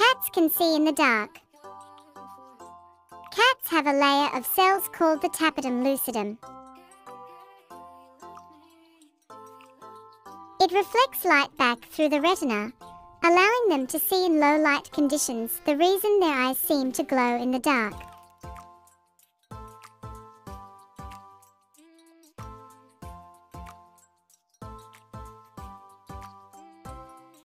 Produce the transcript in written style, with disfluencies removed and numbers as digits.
Cats can see in the dark. Cats have a layer of cells called the tapetum lucidum. It reflects light back through the retina, allowing them to see in low light conditions, the reason their eyes seem to glow in the dark.